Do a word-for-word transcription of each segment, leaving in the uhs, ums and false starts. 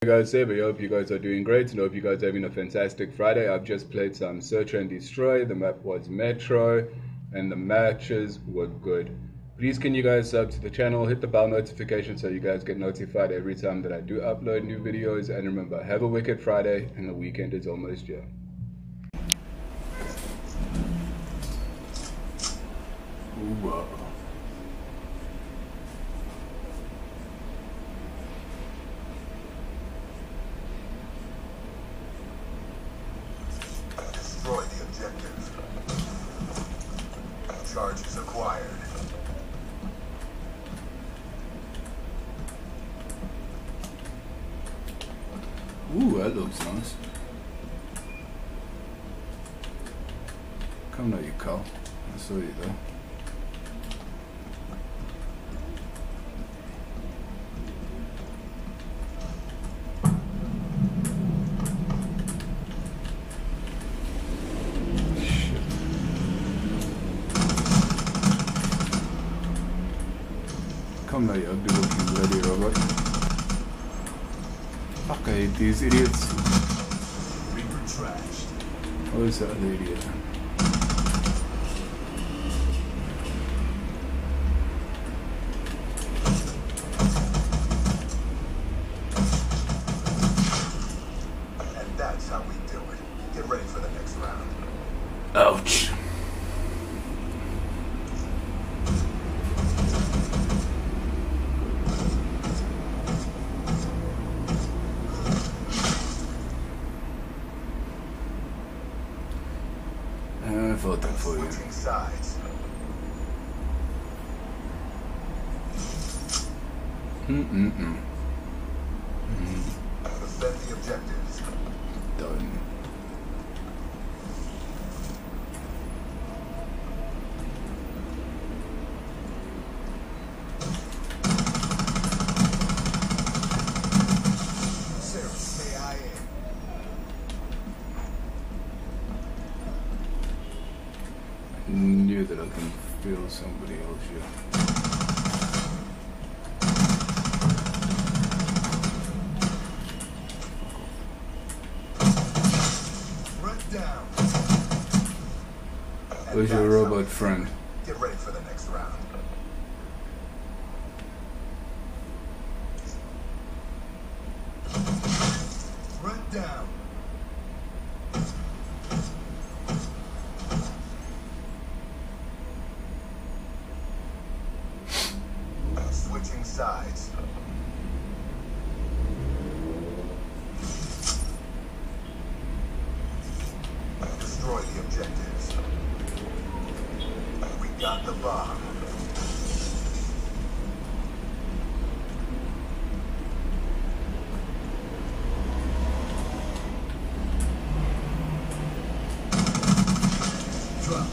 Guys, Saber, I hope you guys are doing great and hope you guys are having a fantastic Friday. I've just played some Search and Destroy. The map was Metro and the matches were good. Please can you guys sub to the channel, hit the bell notification so you guys get notified every time that I do upload new videos. And remember, have a wicked Friday and the weekend is almost here. Ooh, uh. Destroy the objective. Charges acquired. Ooh, that looks nice. Come now, you Carl. I saw you there. Come now, you ugly looking bloody robot. Fuck, I hate these idiots. Reaper trashed. What is that other idiot? And that's how we do it. Get ready for the next round. Ouch. I felt that for you. Switching sides. Mm-mm-mm. Defend the objectives. Done. Sarah, stay high in. Knew that I can feel somebody else here. Front down. And Where's your that's how robot we do friend? it. Get ready for the next round. Front down. Switching sides. Destroy the objectives. We got the bomb. Drop.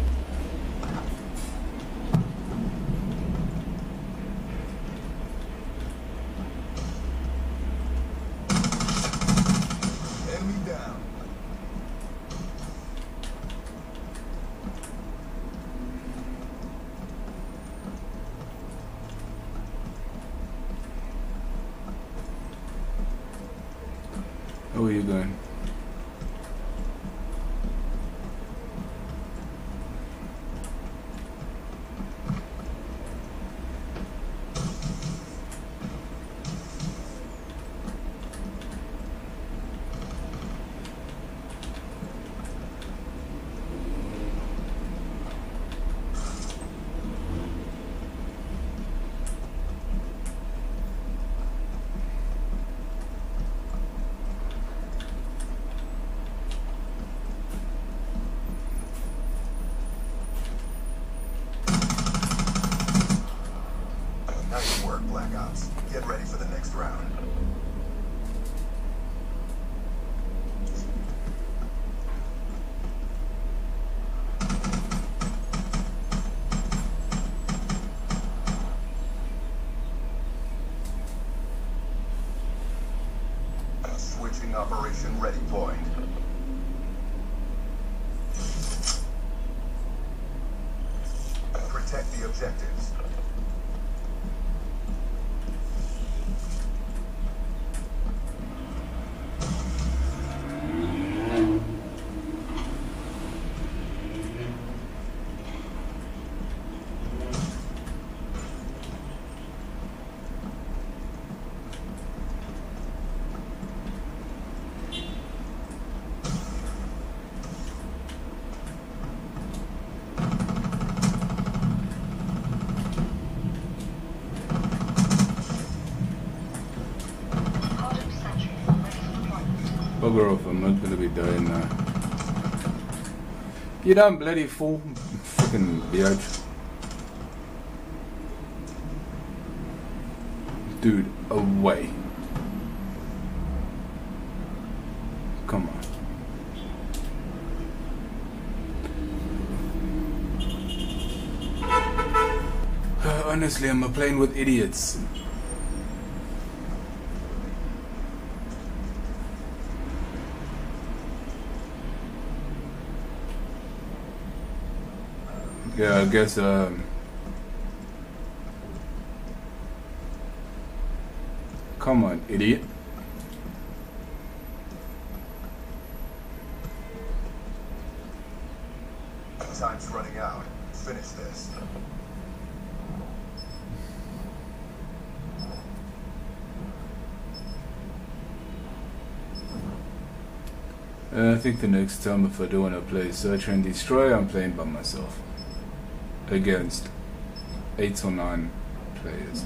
Enemy down. Where are you going? Nice work, Black Ops. Get ready for the next round. Switching operation ready point. Protect the objectives. Bugger off, I'm not gonna be dying now. You done bloody fool. Fucking bitch. Dude, away. Come on. Honestly, I'm playing with idiots. Yeah, I guess, um... come on, idiot. Time's running out. Finish this. Uh, I think the next time if I do want to play Search and Destroy, I'm playing by myself. Against eight or nine players.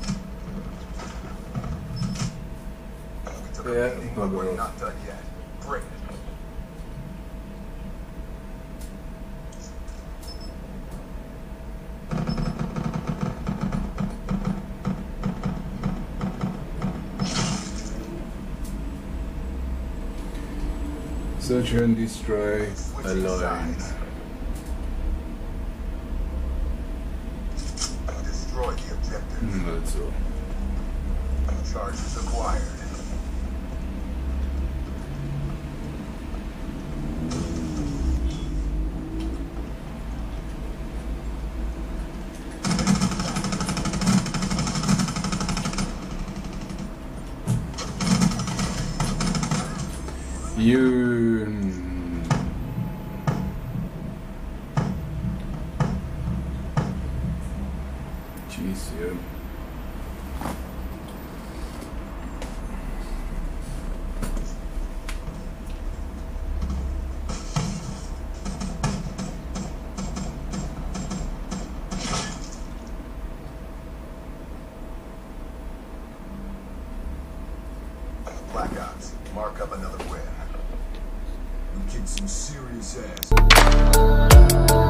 Yeah, but we're not done yet. Bring it. Search and Destroy alone. Destroy the objective. That's all. Charges acquired. You... Jeez, yeah. Black Ops, mark up another win. We kicked some serious ass.